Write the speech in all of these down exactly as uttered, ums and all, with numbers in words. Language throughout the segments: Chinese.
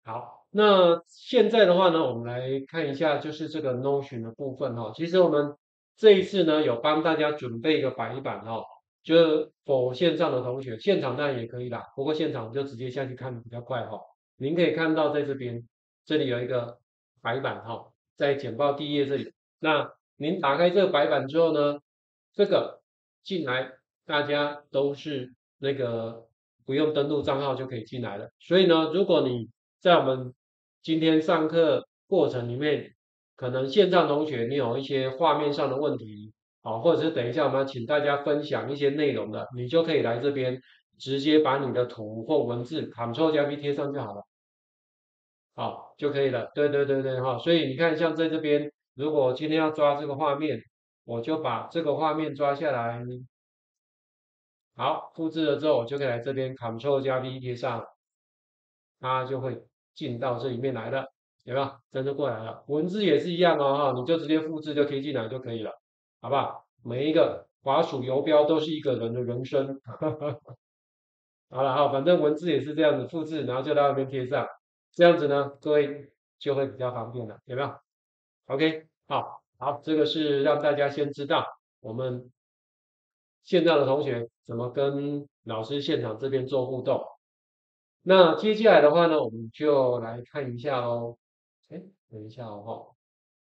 好，那现在的话呢，我们来看一下就是这个 Notion 的部分哈。其实我们这一次呢，有帮大家准备一个白板哈，就是否线上的同学，现场当然也可以啦，不过现场就直接下去看比较快哈。您可以看到在这边，这里有一个白板哈，在简报第一页这里。那您打开这个白板之后呢，这个进来大家都是那个不用登录账号就可以进来了。所以呢，如果你在我们今天上课过程里面，可能线上同学你有一些画面上的问题，好，或者是等一下我们要请大家分享一些内容的，你就可以来这边直接把你的图或文字 Ctrl 加 V 贴上就好了。好，就可以了。对对对对，哈，所以你看，像在这边，如果今天要抓这个画面，我就把这个画面抓下来，好，复制了之后，我就可以来这边 Ctrl 加 V 贴上，它就会进到这里面来了，有没有？真的过来了。文字也是一样哦，哈，你就直接复制就可以进来就可以了，好不好？每一个滑鼠游标都是一个人的人生。好了，好，反正文字也是这样子复制，然后就到那边贴上，这样子呢，各位就会比较方便了，有没有？OK，好，好，这个是让大家先知道我们线上的同学怎么跟老师现场这边做互动。那接下来的话呢，我们就来看一下喽。哎，等一下哦，哈，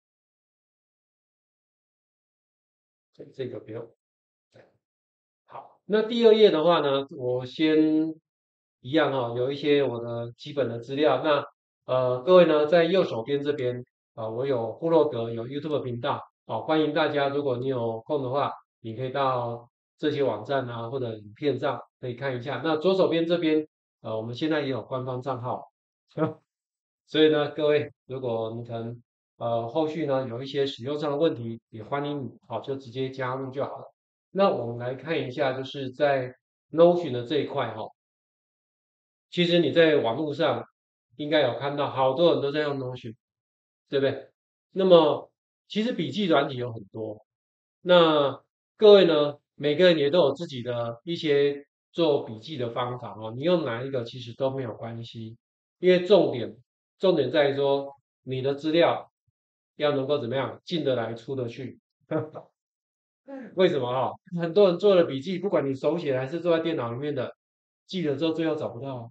这这个不用。好，那第二页的话呢，我先一样哈、有一些我的基本的资料。那呃，各位呢，在右手边这边啊、我有部落格，有 YouTube 频道，好、欢迎大家，如果你有空的话，你可以到这些网站啊或者影片上可以看一下。那左手边这边，呃，我们现在也有官方账号，所以呢，各位，如果你可能呃后续呢有一些使用上的问题，也欢迎你好就直接加入就好了。那我们来看一下，就是在 Notion 的这一块哈，其实你在网络上应该有看到，好多人都在用 Notion，对不对？那么其实笔记软体有很多，那各位呢，每个人也都有自己的一些做笔记的方法哦，你用哪一个其实都没有关系，因为重点重点在于说你的资料要能够怎么样进得来出得去。为什么啊？很多人做了笔记，不管你手写还是坐在电脑里面的，记了之后最后找不到啊，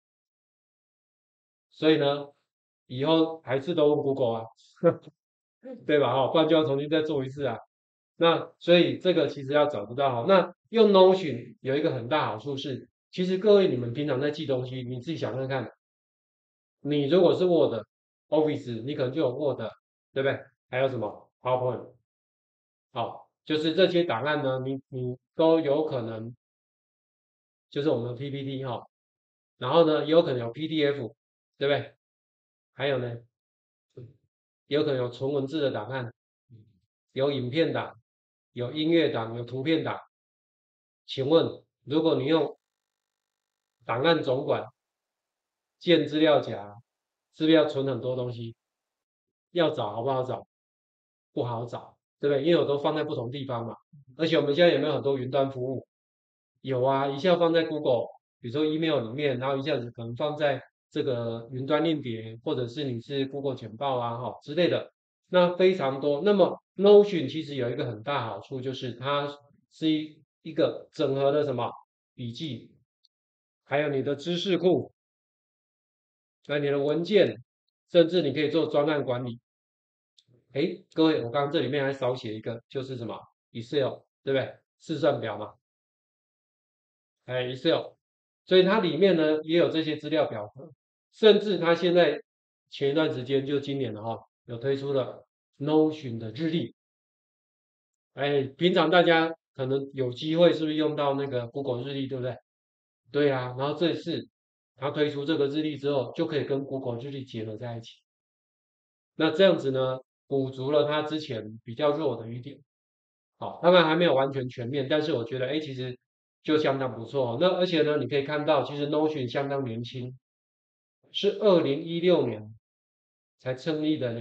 所以呢，以后还是都问 Google 啊，对吧？哈，不然就要重新再做一次啊。那所以这个其实要找得到哈。那用 Notion 有一个很大好处是，其实各位你们平常在记东西，你自己想想看，你如果是 Word、Office，你可能就有 Word，对不对？还有什么 PowerPoint，好，就是这些档案呢，你你都有可能就是我们的 P P T 哈，然后呢，也有可能有 P D F，对不对？还有呢，也有可能有纯文字的档案，有影片档，有音乐档，有图片档。请问，如果你用档案总管建资料夹，是不是要存很多东西？要找好不好找？不好找，对不对？因为我都放在不同地方嘛。而且我们现在有没有很多云端服务？有啊，一下放在 Google，比如说 email 里面，然后一下子可能放在这个云端硬碟，或者是你是 Google 简报啊，哈之类的，那非常多。那么 Notion 其实有一个很大好处，就是它是一一个整合的什么笔记，还有你的知识库，还有你的文件，甚至你可以做专案管理。诶，各位，我刚刚这里面还少写一个，就是什么 Excel，对不对？试算表嘛，哎，Excel，所以它里面呢也有这些资料表格，甚至它现在前一段时间就今年了哈，有推出了 Notion 的日历，哎，平常大家可能有机会是不是用到那个 Google 日历，对不对？对啊，然后这次它推出这个日历之后，就可以跟 Google 日历结合在一起，那这样子呢，补足了它之前比较弱的一点。好，当然还没有完全全面，但是我觉得，哎，其实就相当不错。那而且呢，你可以看到，其实 Notion 相当年轻，是二零一六年才成立的呢，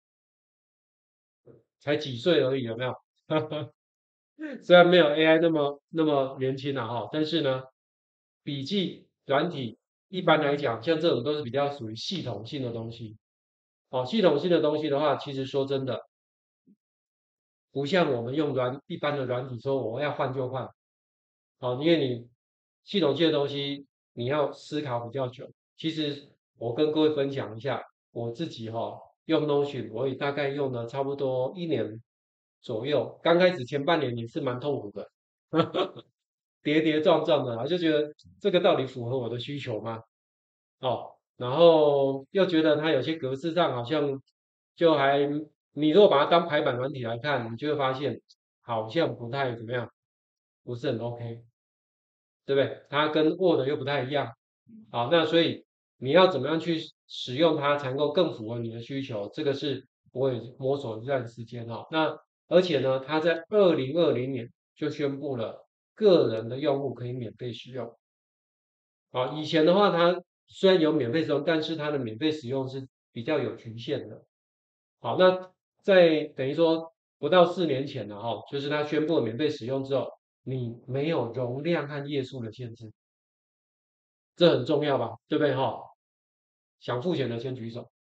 才几岁而已，有没有？虽然没有 A I 那么那么年轻了哈，但是呢，笔记软体一般来讲，像这种都是比较属于系统性的东西。哦，系统性的东西的话，其实说真的，不像我们用软一般的软体说我要换就换。哦，因为你系统性的东西你要思考比较久。其实我跟各位分享一下，我自己哈、哦、用 Notion，我也大概用了差不多一年左右。刚开始前半年也是蛮痛苦的，跌跌撞撞的啊，就觉得这个到底符合我的需求吗？哦，然后又觉得它有些格式上好像就还，你如果把它当排版软体来看，你就会发现好像不太怎么样，不是很 OK，对不对？它跟 Word 又不太一样。好，那所以你要怎么样去使用它，才能够更符合你的需求？这个是我也摸索一段时间哈。那而且呢，它在二零二零年就宣布了个人的用户可以免费使用。好，以前的话，它虽然有免费使用，但是它的免费使用是比较有局限的。好，那在等于说不到四年前了哈，就是它宣布了免费使用之后，你没有容量和页数的限制，这很重要吧？对不对哈？想付钱的先举手，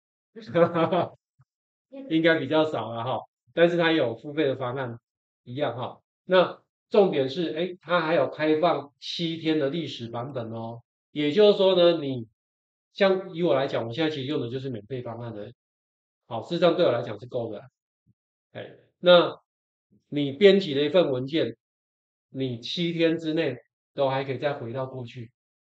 应该比较少了哈。但是它有付费的方案，一样哈。那重点是，哎，它还有开放七天的历史版本哦。也就是说呢，你像以我来讲，我现在其实用的就是免费方案的，好，事实上对我来讲是够的。哎，那你编辑了一份文件，你七天之内都还可以再回到过去。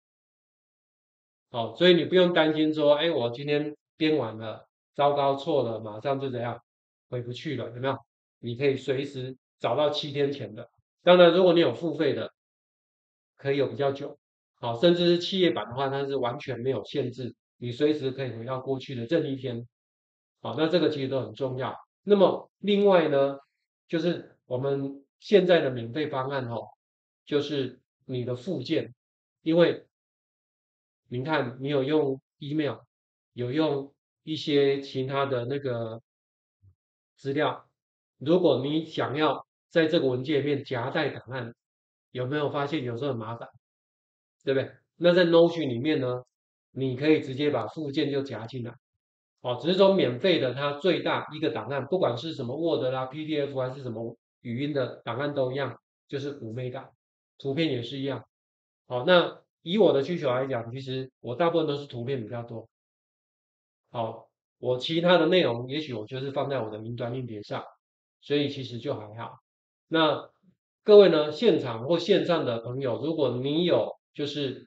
好，所以你不用担心说，哎，我今天编完了，糟糕错了，马上就怎样回不去了，有没有？你可以随时找到七天前的。当然，如果你有付费的，可以有比较久。好，甚至是企业版的话，它是完全没有限制，你随时可以回到过去的任意一天。好，那这个其实都很重要。那么另外呢，就是我们现在的免费方案哦，就是你的附件，因为您看，你有用 email，有用一些其他的那个资料，如果你想要在这个文件里面夹带档案，有没有发现有时候很麻烦，对不对？那在 Notion 里面呢，你可以直接把附件就夹进来。哦，只是说免费的，它最大一个档案，不管是什么 Word 啦、P D F 还是什么语音的档案都一样，就是五 M B，图片也是一样。好，那以我的需求来讲，其实我大部分都是图片比较多。好，我其他的内容也许我就是放在我的云端硬碟上，所以其实就还好。那各位呢，现场或线上的朋友，如果你有就是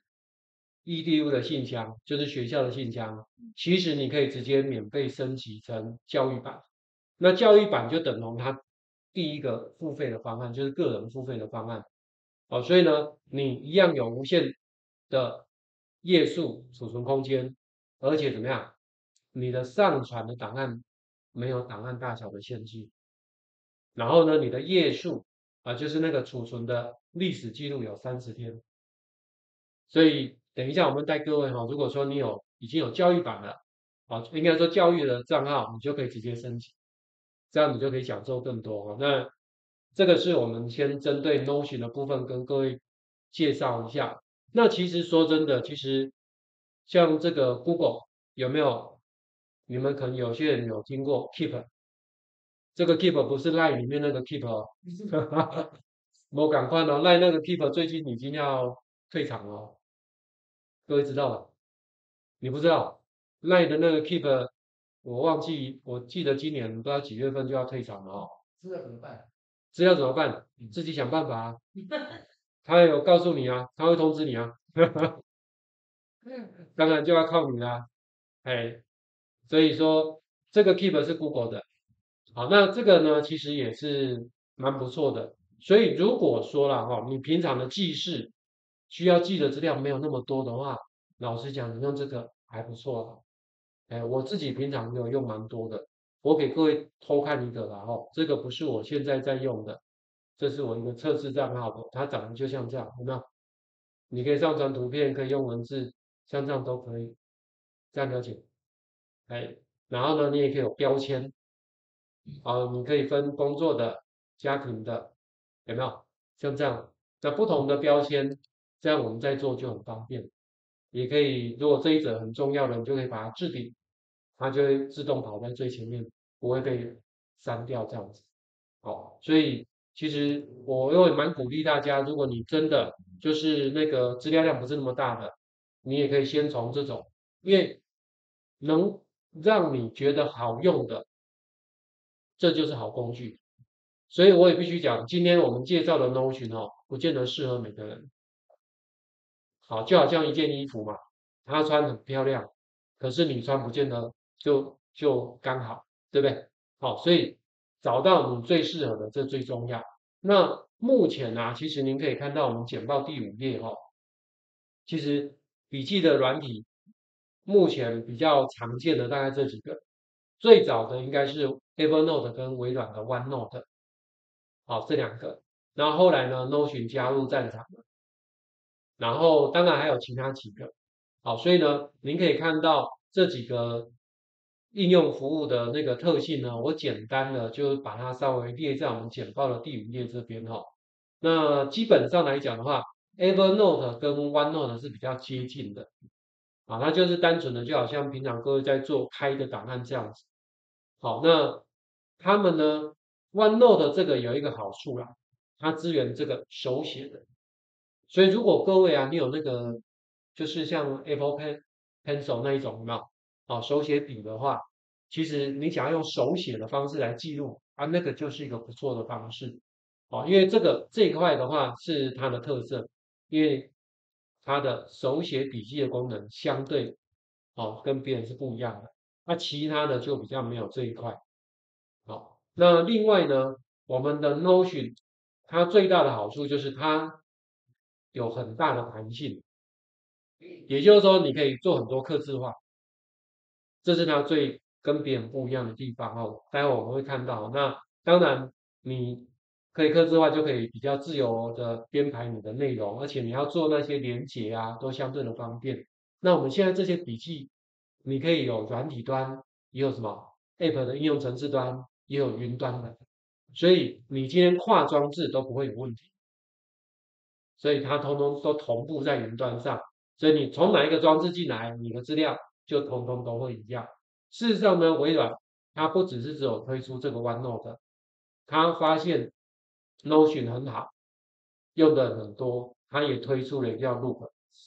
E D U 的信箱，就是学校的信箱，其实你可以直接免费升级成教育版。那教育版就等同它第一个付费的方案，就是个人付费的方案。好，所以呢，你一样有无限的页数储存空间，而且怎么样？你的上传的档案没有档案大小的限制，然后呢，你的页数啊，就是那个储存的历史记录有三十天，所以等一下我们带各位哈，如果说你有已经有教育版了，啊，应该说教育的账号，你就可以直接申请，这样你就可以享受更多哈。那这个是我们先针对 Notion 的部分跟各位介绍一下。那其实说真的，其实像这个 Google 有没有？你们可能有些人有听过 Keep，这个 Keep 不是 Line 里面那个 Keep 哦，我赶快哦，Line 那个 Keep 最近已经要退场了哦，各位知道吧？你不知道 Line 的那个 Keep，我忘记，我记得今年不知道几月份就要退场了哦。 知道怎么办？ 知道怎么办？自己想办法啊。他有告诉你啊，他会通知你啊。当然就要靠你啦。哎，所以说这个 Keep 是 Google 的。好，那这个呢，其实也是蛮不错的。所以如果说了哈，你平常的记事需要记的资料没有那么多的话，老实讲，你用这个还不错了。哎，我自己平常有用蛮多的，我给各位偷看一个啦哈，这个不是我现在在用的，这是我一个测试账号的，它长得就像这样，有没有？你可以上传图片，可以用文字，像这样都可以，这样了解？哎，然后呢，你也可以有标签，啊，你可以分工作的、家庭的，有没有？像这样，那不同的标签，这样我们在做就很方便。 也可以，如果这一则很重要的，你就可以把它置顶，它就会自动跑在最前面，不会被删掉这样子。哦，所以其实我又蛮鼓励大家，如果你真的就是那个资料量不是那么大的，你也可以先从这种，因为能让你觉得好用的，这就是好工具。所以我也必须讲，今天我们介绍的 Notion 哦，不见得适合每个人。好，就好像一件衣服嘛，它穿很漂亮，可是你穿不见得就就刚好，对不对？好，所以找到你最适合的，这最重要。那目前呢、啊，其实您可以看到我们简报第五页哦，其实笔记的软体目前比较常见的大概这几个，最早的应该是 Evernote 跟微软的 OneNote，好，这两个。然后后来呢，Notion 加入战场了，然后当然还有其他几个。好，所以呢，您可以看到这几个应用服务的那个特性呢，我简单的就把它稍微列在我们简报的第五页这边哈、哦。那基本上来讲的话，Evernote 跟 OneNote 是比较接近的啊，它就是单纯的就好像平常各位在做开的档案这样子。好，那他们呢，OneNote 这个有一个好处啦，它支援这个手写的。所以如果各位啊，你有那个就是像 Apple Pen Pencil 那一种，有没有？哦，手写笔的话，其实你想要用手写的方式来记录啊，那个就是一个不错的方式。哦，因为这个这一块的话是它的特色，因为它的手写笔记的功能相对哦跟别人是不一样的，那其他的就比较没有这一块。好，那另外呢，我们的 Notion 它最大的好处就是它有很大的弹性，也就是说你可以做很多客制化，这是它最跟别人不一样的地方哦。待会我们会看到，那当然你可以客制化，就可以比较自由的编排你的内容，而且你要做那些连结啊，都相对的方便。那我们现在这些笔记，你可以有软体端，也有什么 App 的应用程式端，也有云端的，所以你今天跨装置都不会有问题。所以它通通都同步在云端上，所以你从哪一个装置进来，你的资料就通通都会一样。事实上呢，微软它不只是只有推出这个 OneNote，它发现 Notion 很好，用的很多，它也推出了一个叫 Loop。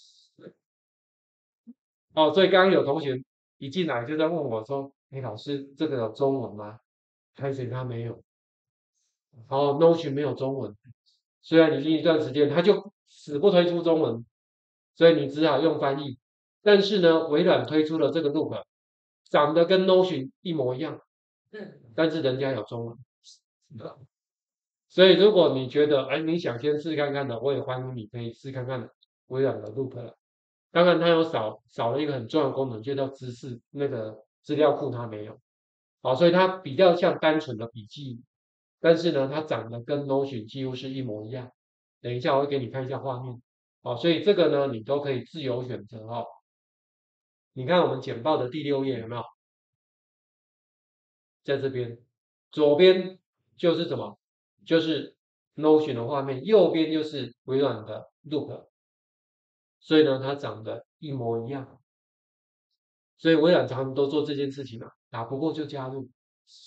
哦，所以刚刚有同学一进来就在问我说：“哎，老师，这个有中文吗？”开始他没有，哦，Notion 没有中文，虽然已经一段时间，它就死不推出中文，所以你只好用翻译。但是呢，微软推出了这个 Loop，长得跟 Notion 一模一样，但是人家有中文。所以如果你觉得，哎，你想先试看看的，我也欢迎你可以试看看微软的 Loop 了。当然，它有少少了一个很重要的功能，就叫知识那个资料库，它没有。好，所以它比较像单纯的笔记，但是呢，它长得跟 Notion 几乎是一模一样。等一下我会给你看一下画面。好，所以这个呢，你都可以自由选择哦。你看我们简报的第六页有没有？在这边，左边就是什么？就是 Notion 的画面，右边就是微软的 Loop，所以呢，它长得一模一样。所以微软常常都做这件事情嘛，打不过就加入。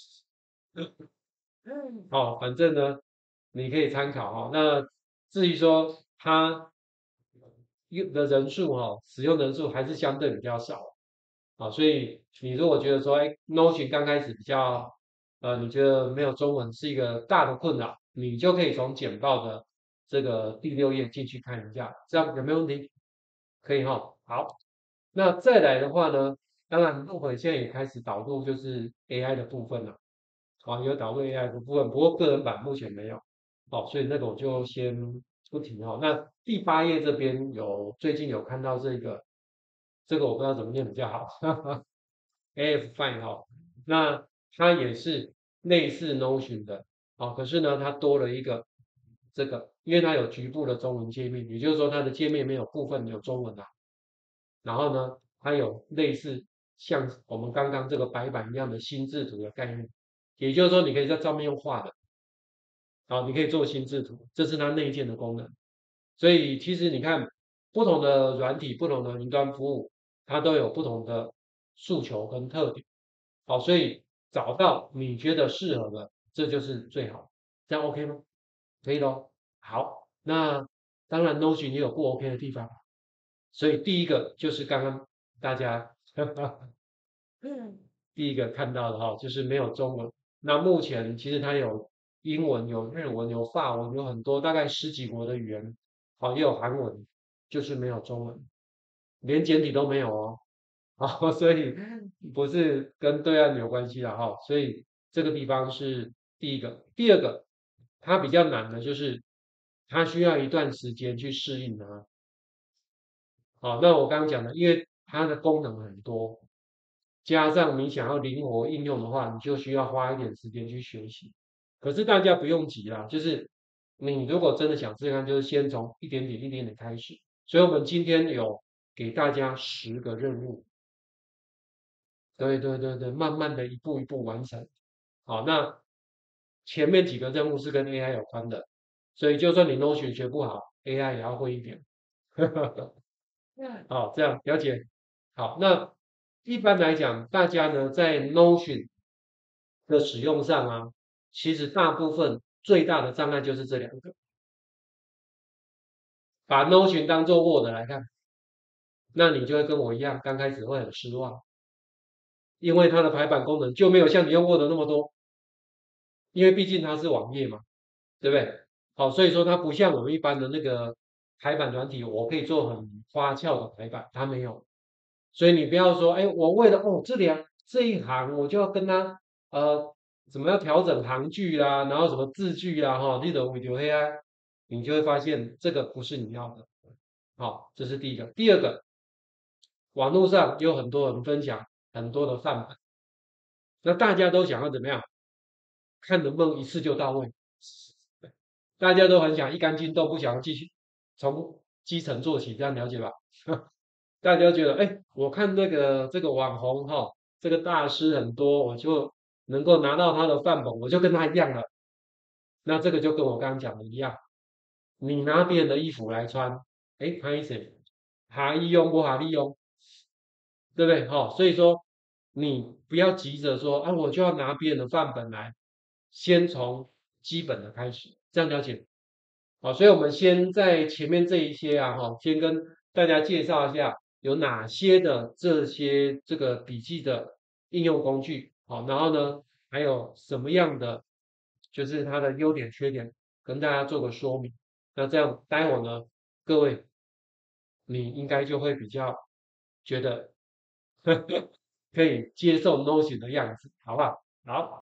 哦，反正呢，你可以参考哈、哦。那至于说它用的人数哈、哦，使用人数还是相对比较少啊，所以你如果觉得说，哎，Notion 刚开始比较，呃，你觉得没有中文是一个大的困扰，你就可以从简报的这个第六页进去看一下，这样有没有问题？可以哈、好，那再来的话呢，当然 Loop 现在也开始导入就是 A I 的部分了。啊，有导入 A I 的部分，不过个人版目前没有，好，所以那个我就先不提哦。那第八页这边有最近有看到这个，这个我不知道怎么念比较好，A F Fine 哦，那它也是类似 Notion 的，哦，可是呢它多了一个这个，因为它有局部的中文界面，也就是说它的界面没有部分有中文啊，然后呢它有类似像我们刚刚这个白板一样的心智图的概念。也就是说，你可以在上面用画的，好，你可以做心智图，这是它内建的功能。所以其实你看， 不同的软体、不同的云端服务，它都有不同的诉求跟特点。好，所以找到你觉得适合的，这就是最好。这样 OK 吗？可以咯。好，那当然 Notion 也有不 OK 的地方，所以第一个就是刚刚大家第一个看到的哈，就是没有中文。那目前其实它有英文、有日文、有法文，有很多大概十几国的语言，好，也有韩文，就是没有中文，连简体都没有哦。好，所以不是跟对岸有关系的哈，所以这个地方是第一个。第二个，它比较难的就是它需要一段时间去适应它。好，那我刚刚讲的，因为它的功能很多，加上你想要灵活应用的话，你就需要花一点时间去学习。可是大家不用急啦，就是你如果真的想试试看，就是先从一点点、一点点开始。所以我们今天有给大家十个任务，对对对对，慢慢的一步一步完成。好，那前面几个任务是跟 A I 有关的，所以就算你 Notion 学不好，A I 也要会一点。好，这样了解。好，那一般来讲，大家呢在 Notion 的使用上啊，其实大部分最大的障碍就是这两个，把 Notion 当做 Word 来看，那你就会跟我一样，刚开始会很失望，因为它的排版功能就没有像你用 Word 那么多，因为毕竟它是网页嘛，对不对？好，所以说它不像我们一般的那个排版软体，我可以做很花俏的排版，它没有。所以你不要说，哎，我为了哦这里啊这一行我就要跟他呃怎么样调整行距啦，然后什么字句啦哈，你都 video A I，你就会发现这个不是你要的。好，这是第一个。第二个，网络上有很多人分享很多的范本，那大家都想要怎么样？看能不能一次就到位，大家都很想一干净，都不想继续从基层做起，这样了解吧？大家觉得，哎，我看那个这个网红哈，这个大师很多，我就能够拿到他的范本，我就跟他一样了。那这个就跟我刚刚讲的一样，你拿别人的衣服来穿，哎，拍谁？哈利用不哈利用，对不对？哈、所以说你不要急着说，啊，我就要拿别人的范本来，先从基本的开始，这样了解。好，所以我们先在前面这一些啊，哈，先跟大家介绍一下有哪些的这些这个笔记的应用工具，好，然后呢，还有什么样的就是它的优点缺点，跟大家做个说明。那这样待会儿呢，各位你应该就会比较觉得可以接受 Notion 的样子，好不好？好。